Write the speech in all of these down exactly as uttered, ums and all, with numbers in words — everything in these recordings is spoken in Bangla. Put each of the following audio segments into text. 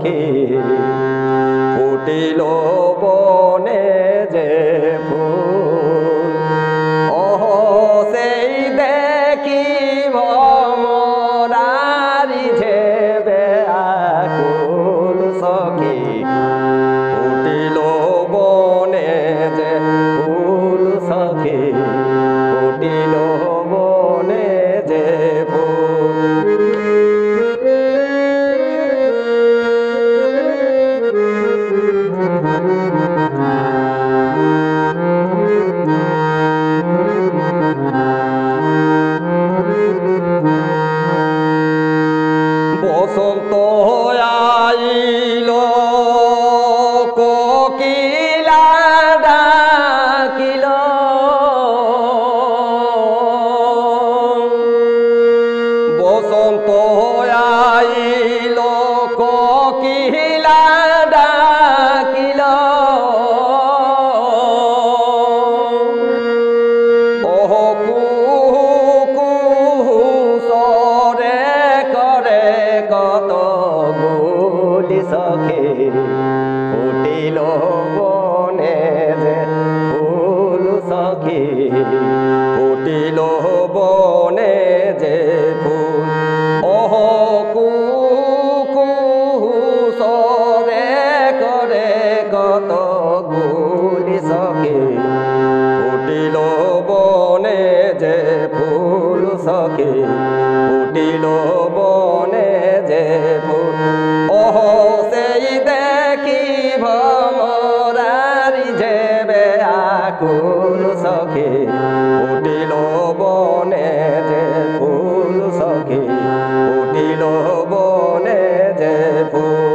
সখী ফুটিল বনে যে ফুল ওহ সেই দেখি ভমরারি ঝেবে আকুল সখী ফুটিল বনে যে ফুল সখী ফুটিল বনে যে ফুল বসন্ত আইল কোকিলা ডাকিল বসন্ত আইল কোকিলা ডাকিল ওহ কুহু কুহু সরে করে কত গুলি সখী ফুটিল বনে যে ফুল সখী ফুটিল বনে যে ফুল ওহ কুহু কুহু সরে করে কত গুলি সখী ফুটিল বনে যে ফুল সখী ফুটিল বনে যে ফুল ওহ সেই দেখি ভমরারি ঝেবে আকুল সখী ফুটিল বনে যে ফুল সখী ফুটিল বনে যে ফুল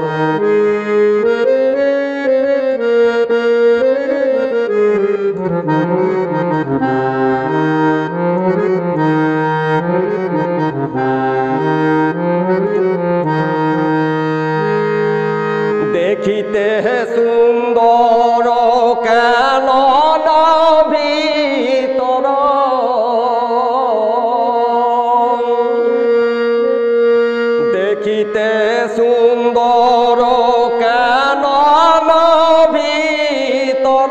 দেখিতে সুন্দর কেন ভিতর দেখিতে সুন্দর কেন ভিতর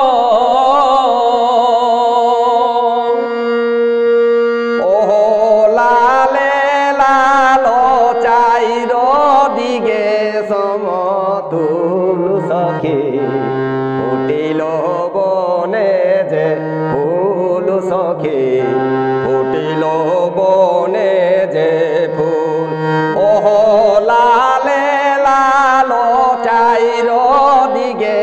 ওহ লালে লাল চাইর দিগে সমতুল সখী ফুটিল বনে যে ফুল সখী ফুটিল বনে যে ফুল ওহ লালে লাল চাইর দিগে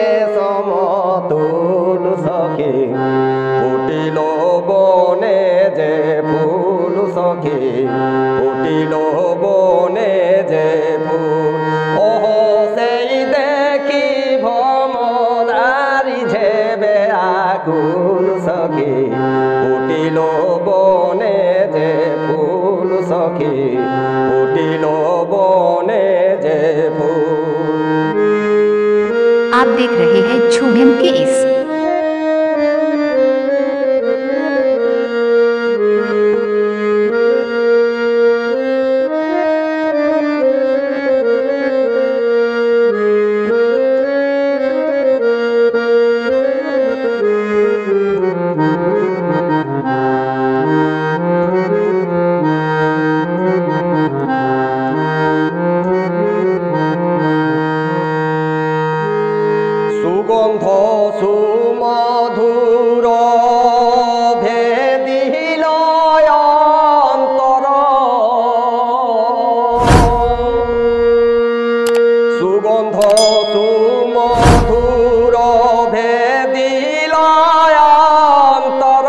সমতুল সখী ফুটিল বনে যে ফুল সখী ফুটিল বনে যে ফুল ওহ সেই দেখি ভমরারি ঝেবে আকুল সখী ফুটিল বনে যে ফুল সখী ফুটিল বনে যে ফুল। आप देख रहे हैं झूम के इस সুগন্ধ সুমধুর ভেদিল অন্তর সুগন্ধ সুমধুর ভেদিল অন্তর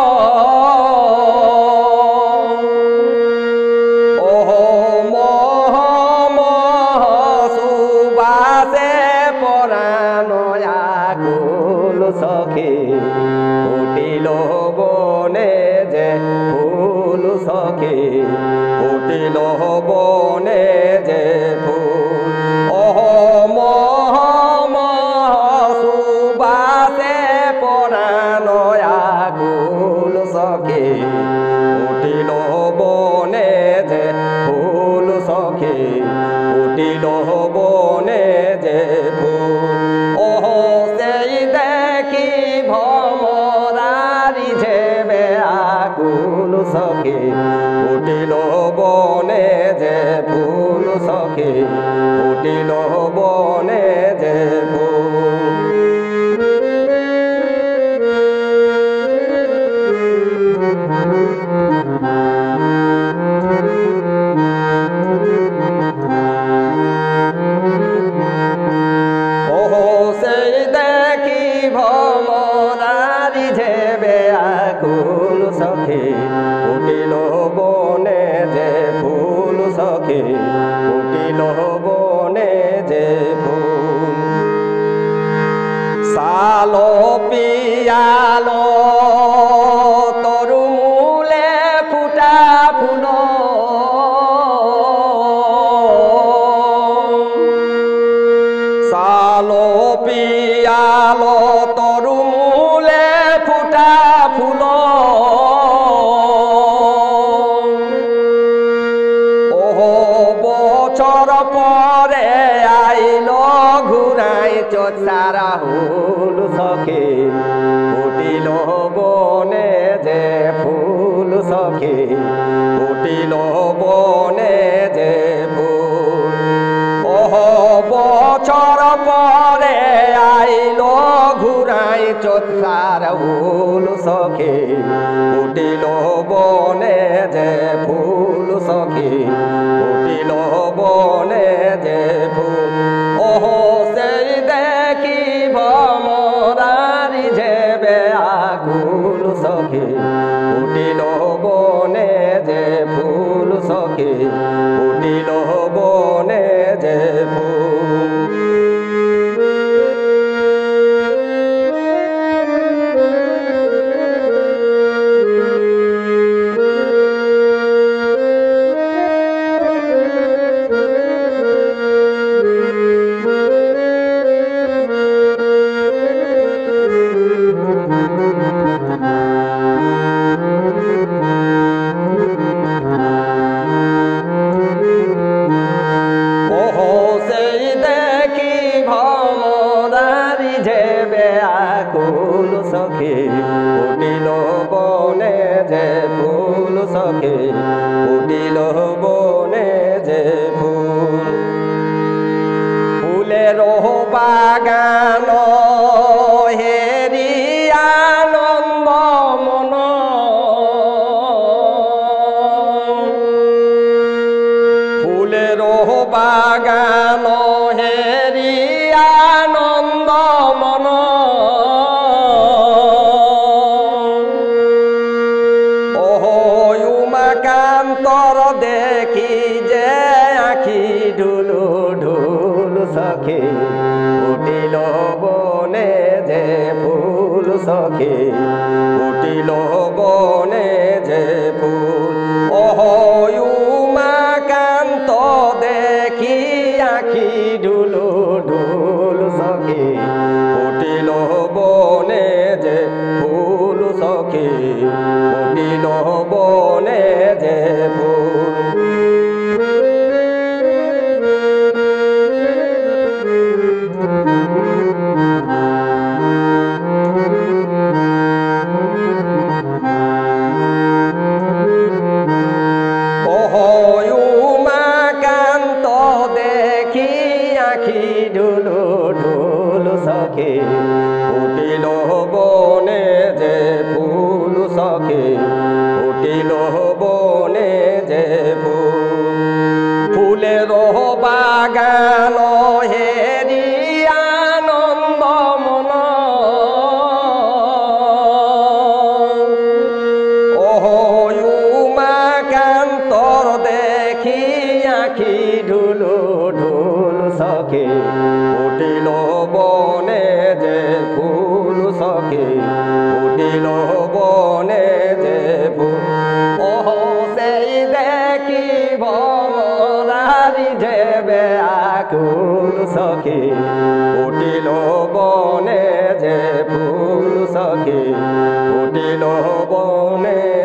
ওহ মহ মহ সুবাসে পরাণ আকুল সখী ফুটিল বনে যে ফুল সখী ফুটিল বনে যে ফুল ওহ মহ মহ সুবাসে পরাণ আকুল সখী ফুটিল বনে যে ফুল সখী ফুটিল বনে বনে যে ফুল সখী ফুটিল বনে যে ফুল ওহো সেই দেখি ভ্রমরারি যে ব্যাকুল সখী ফুটিল বনে যে ফুল সখী ফুটিল বনে যে ফুল সালো পিয়ালো তরু মূলে ফুটা ফুল সালো পিয়ালো তরু মূলে ফুটা ফুল ওহো বছর পরে আইল ঘুরাই চোচারা হুল সখী ফুটিল বনে যে ফুল সখী ফুটিল বনে যে ফুল ওহো বছর পরে আইল ঘুরাই চোচার হুল সখী ফুটিল বনে যে ফুল সখী ফুটিল বনে যে ফুল ওহো সেই দেখি ভ্রমরারি যে ব্যাকুল সখী ফুটিল বনে যে ফুল সখী ফুটিল বনে যে ফুল ওহো সেই দেখি ভ্রমরারি যে ব্যাকুল সখী ফুটিল বনে যে ফুল সখী ফুটিল বনে যে ফুল ফুলের বাগান হেরি আনন্দ মন ফুলের বাগান হেরি আনন্দ মন ওহো উমাকান্তর দেখি যে আখি ঢুলু ঢুল সখী ফুটিল বনে যে ফুল সখী ফুটিল বনে যে ফুল ওহো উমাকান্ত দেখি আখি ঢুলু ঢুল সখী ফুটিল বনে যে ফুল সখী ফুটিল বনে যে ফুল ওহো উমাকান্ত দেখি আখি ঢুলু ঢুল সখী ফুটিল বনে যে ফুল সখী ফুটিল বনে যে ফুল ফুলের বাগান হেরি আনন্দ মন ওহো উমাকান্তর দেখি আখি ঢুলু ঢুল সখী ফুটিল বনে যে ফুল সখী ফুটিল বনে যে ফুল ওহো সেই দেখি ভ্রমরারি যে ব্যাকুল সখী ফুটিল বনে যে ফুল সখী ফুটিল বনে